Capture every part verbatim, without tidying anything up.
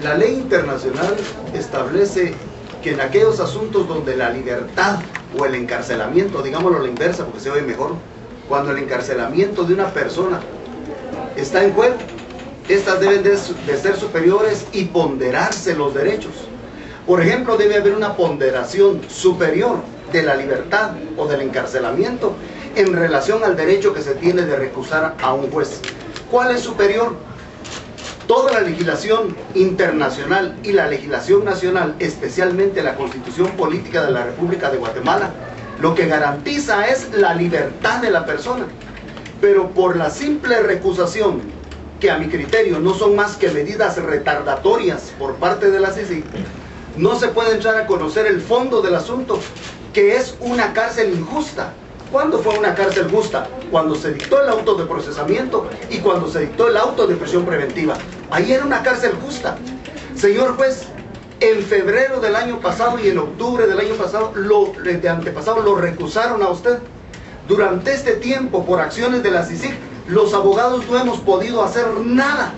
La ley internacional establece que en aquellos asuntos donde la libertad o el encarcelamiento, digámoslo a la inversa porque se oye mejor, cuando el encarcelamiento de una persona está en juego, estas deben de, de ser superiores y ponderarse los derechos. Por ejemplo, debe haber una ponderación superior de la libertad o del encarcelamiento en relación al derecho que se tiene de recusar a un juez. ¿Cuál es superior? Toda la legislación internacional y la legislación nacional, especialmente la Constitución Política de la República de Guatemala, lo que garantiza es la libertad de la persona. Pero por la simple recusación, que a mi criterio no son más que medidas retardatorias por parte de la C I C I C, no se puede entrar a conocer el fondo del asunto, que es una cárcel injusta. ¿Cuándo fue una cárcel justa? Cuando se dictó el auto de procesamiento y cuando se dictó el auto de prisión preventiva. Ahí era una cárcel justa. Señor juez, en febrero del año pasado y en octubre del año pasado, lo, de antepasado, lo recusaron a usted. Durante este tiempo, por acciones de la C I C I C, los abogados no hemos podido hacer nada.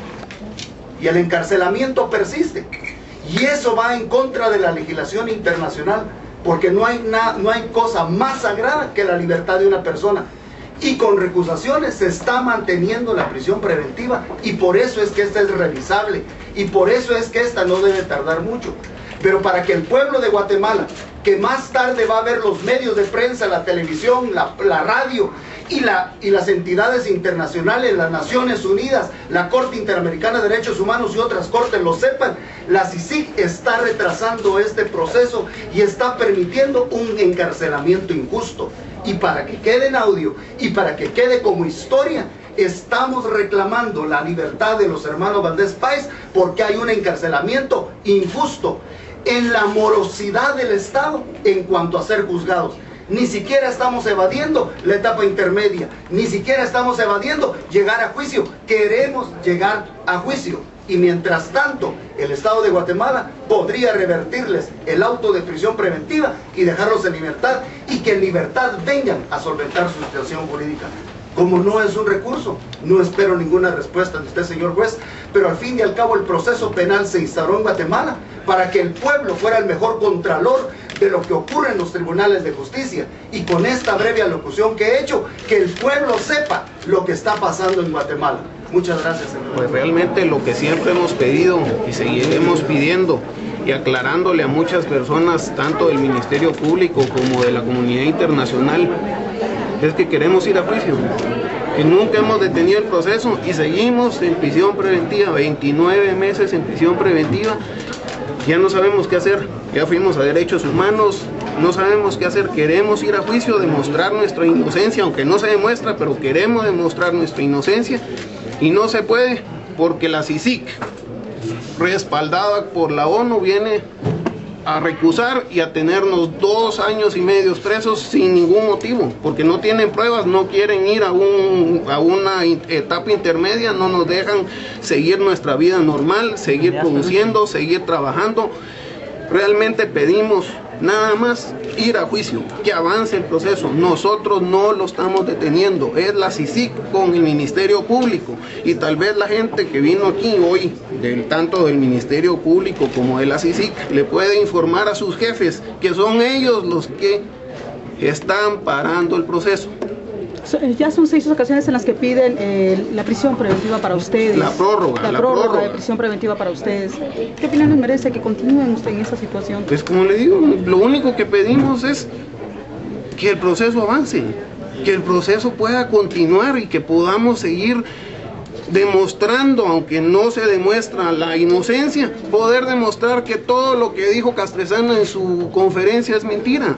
Y el encarcelamiento persiste. Y eso va en contra de la legislación internacional, porque no hay, na, no hay cosa más sagrada que la libertad de una persona. Y con recusaciones se está manteniendo la prisión preventiva, y por eso es que esta es revisable, y por eso es que esta no debe tardar mucho. Pero para que el pueblo de Guatemala, que más tarde va a ver los medios de prensa, la televisión, la, la radio y, la, y las entidades internacionales, las Naciones Unidas, la Corte Interamericana de Derechos Humanos y otras cortes lo sepan, la C I C I C está retrasando este proceso y está permitiendo un encarcelamiento injusto. Y para que quede en audio y para que quede como historia, estamos reclamando la libertad de los hermanos Valdés Páez porque hay un encarcelamiento injusto en la morosidad del Estado en cuanto a ser juzgados. Ni siquiera estamos evadiendo la etapa intermedia, ni siquiera estamos evadiendo llegar a juicio. Queremos llegar a juicio. Y mientras tanto, el Estado de Guatemala podría revertirles el auto de prisión preventiva y dejarlos en libertad, y que en libertad vengan a solventar su situación jurídica. Como no es un recurso, no espero ninguna respuesta de usted, señor juez, pero al fin y al cabo el proceso penal se instauró en Guatemala para que el pueblo fuera el mejor contralor de lo que ocurre en los tribunales de justicia. Y con esta breve alocución que he hecho, que el pueblo sepa lo que está pasando en Guatemala. Muchas gracias, señor. Pues realmente lo que siempre hemos pedido y seguiremos pidiendo y aclarándole a muchas personas, tanto del Ministerio Público como de la comunidad internacional, es que queremos ir a juicio. Que nunca hemos detenido el proceso y seguimos en prisión preventiva, veintinueve meses en prisión preventiva. Ya no sabemos qué hacer, ya fuimos a derechos humanos, no sabemos qué hacer, queremos ir a juicio, demostrar nuestra inocencia, aunque no se demuestra, pero queremos demostrar nuestra inocencia y no se puede porque la C I C I C, respaldada por la ONU, viene a recusar y a tenernos dos años y medio presos sin ningún motivo, porque no tienen pruebas, no quieren ir a, un, a una etapa intermedia, no nos dejan seguir nuestra vida normal, seguir produciendo, seguir trabajando. Realmente pedimos nada más ir a juicio, que avance el proceso. Nosotros no lo estamos deteniendo, es la C I C I C con el Ministerio Público, y tal vez la gente que vino aquí hoy, del, tanto del Ministerio Público como de la C I C I C, le puede informar a sus jefes que son ellos los que están parando el proceso. Ya son seis ocasiones en las que piden eh, la prisión preventiva para ustedes. La prórroga. La, la prórroga, prórroga de prisión preventiva para ustedes. ¿Qué opinión les merece que continúen usted en esa situación? Pues como le digo, lo único que pedimos es que el proceso avance, que el proceso pueda continuar y que podamos seguir demostrando, aunque no se demuestra la inocencia, poder demostrar que todo lo que dijo Castresana en su conferencia es mentira.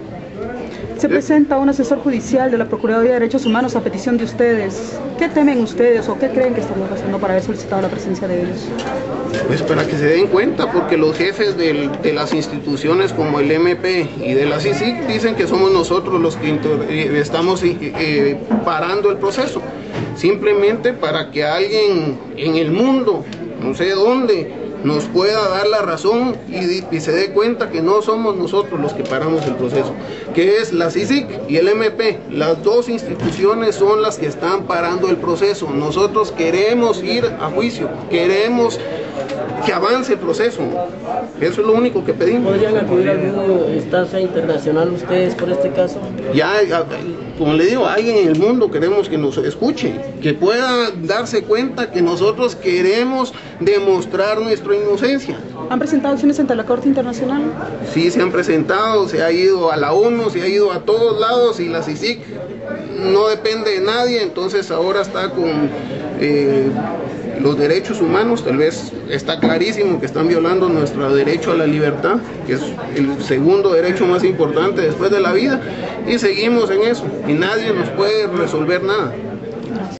Se presenta un asesor judicial de la Procuraduría de Derechos Humanos a petición de ustedes. ¿Qué temen ustedes o qué creen que estamos haciendo para haber solicitado la presencia de ellos? Pues para que se den cuenta, porque los jefes del, de las instituciones como el M P y de la C I C I C dicen que somos nosotros los que inter, eh, estamos eh, parando el proceso. Simplemente para que alguien en el mundo, no sé dónde, nos pueda dar la razón y, y se dé cuenta que no somos nosotros los que paramos el proceso, que es la C I C I C y el M P. Las dos instituciones son las que están parando el proceso. Nosotros queremos ir a juicio, queremos que avance el proceso. Eso es lo único que pedimos. ¿Podrían acudir a alguna instancia internacional ustedes por este caso? Ya, como le digo, alguien en el mundo queremos que nos escuche, que pueda darse cuenta que nosotros queremos demostrar nuestra inocencia. ¿Han presentado acciones ante la Corte Internacional? Sí, se han presentado, se ha ido a la ONU, se ha ido a todos lados, y la C I C I C no depende de nadie, entonces ahora está con eh, los derechos humanos. Tal vez está clarísimo que están violando nuestro derecho a la libertad, que es el segundo derecho más importante después de la vida, y seguimos en eso, y nadie nos puede resolver nada.